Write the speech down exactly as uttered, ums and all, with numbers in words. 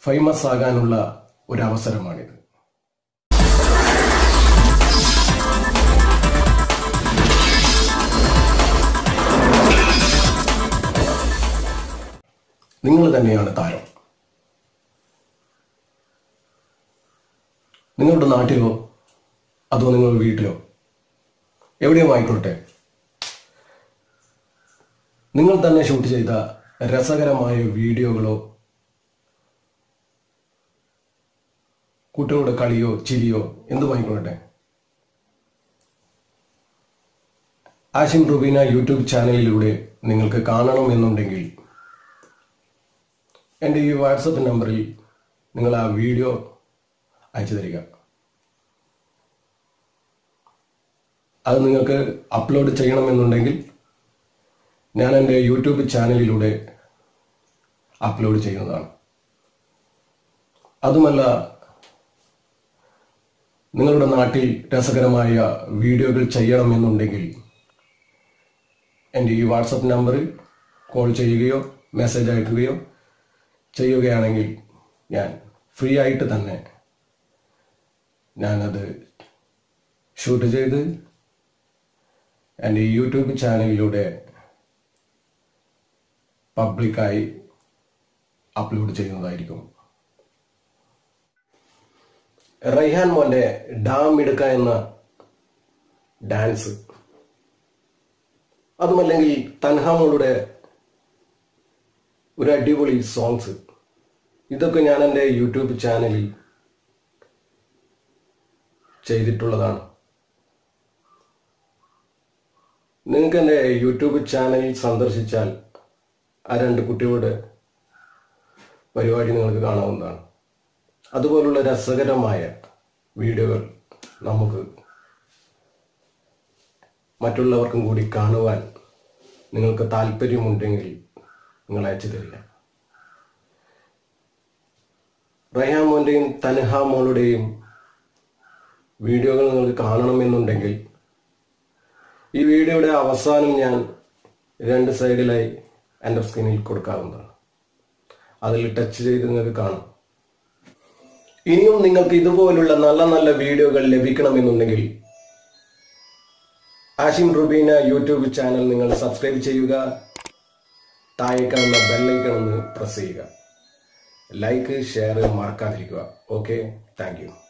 Famous ആകാനുള്ള ഒരു അവസരമാണിത്. നിങ്ങൾ തന്നെയാണ് താരം. നിങ്ങളുടെ നാട്ടിലോ അതോ നിങ്ങളുടെ വീട്ടിലോ എവിടെയോ ആയിക്കോട്ടെ, നിങ്ങൾ തന്നെ ഷൂട്ട് ചെയ്ത രസകരമായ വീഡിയോകളോ കുട്ടികളുടെ കളിയോ ചിരിയോ എന്തുമായിക്കോട്ടെ, ആഷിം റുബീന യൂട്യൂബ് ചാനലിലൂടെ നിങ്ങൾക്ക് കാണണമെന്നുണ്ടെങ്കിൽ എൻ്റെ ഈ വാട്സപ്പ് നമ്പറിൽ നിങ്ങൾ ആ വീഡിയോ അയച്ചു തരിക. അത് നിങ്ങൾക്ക് അപ്ലോഡ് ചെയ്യണമെന്നുണ്ടെങ്കിൽ ഞാൻ എൻ്റെ യൂട്യൂബ് ചാനലിലൂടെ അപ്ലോഡ് ചെയ്യുന്നതാണ്. അതുമല്ല, നിങ്ങളുടെ നാട്ടിൽ രസകരമായ വീഡിയോകൾ ചെയ്യണമെന്നുണ്ടെങ്കിൽ എൻ്റെ ഈ വാട്സപ്പ് നമ്പറിൽ കോൾ ചെയ്യുകയോ മെസ്സേജ് അയക്കുകയോ ചെയ്യുകയാണെങ്കിൽ ഞാൻ ഫ്രീ ആയിട്ട് തന്നെ ഞാനത് ഷൂട്ട് ചെയ്ത് എൻ്റെ യൂട്യൂബ് ചാനലിലൂടെ പബ്ലിക്കായി അപ്ലോഡ് ചെയ്യുന്നതായിരിക്കും. റൈഹാൻ മോൻ്റെ ഡാം ഇടുക്ക എന്ന ഡാൻസ്, അതുമല്ലെങ്കിൽ തൻഹാമോളുടെ ഒരു അടിപൊളി സോങ്സ്, ഇതൊക്കെ ഞാൻ എൻ്റെ യൂട്യൂബ് ചാനലിൽ ചെയ്തിട്ടുള്ളതാണ്. നിങ്ങൾക്ക് എൻ്റെ യൂട്യൂബ് ചാനൽ സന്ദർശിച്ചാൽ ആ രണ്ട് കുട്ടികളുടെ പരിപാടി നിങ്ങൾക്ക് കാണാവുന്നതാണ്. അതുപോലുള്ള രസകരമായ വീഡിയോകൾ നമുക്ക് മറ്റുള്ളവർക്കും കൂടി കാണുവാൻ നിങ്ങൾക്ക് താല്പര്യമുണ്ടെങ്കിൽ നിങ്ങൾ അയച്ചു തരിക. റൈഹാൻ മോൻ്റെയും തൻഹാ മോളുടെയും വീഡിയോകൾ നിങ്ങൾക്ക് കാണണമെന്നുണ്ടെങ്കിൽ ഈ വീഡിയോയുടെ അവസാനം ഞാൻ രണ്ട് സൈഡിലായി എൻ്റെ സ്ക്രീനിൽ കൊടുക്കാവുന്നതാണ്. അതിൽ ടച്ച് ചെയ്ത് നിങ്ങൾക്ക് കാണാം. ഇനിയും നിങ്ങൾക്ക് ഇതുപോലുള്ള നല്ല നല്ല വീഡിയോകൾ ലഭിക്കണമെന്നുണ്ടെങ്കിൽ ആഷിം റുബീന യൂട്യൂബ് ചാനൽ നിങ്ങൾ സബ്സ്ക്രൈബ് ചെയ്യുക. താഴെ കാണുന്ന ബെല്ലൈക്കൺ ഒന്ന് പ്രസ് ചെയ്യുക. ലൈക്ക് ഷെയർ മറക്കാതിരിക്കുക. Okay, thank U.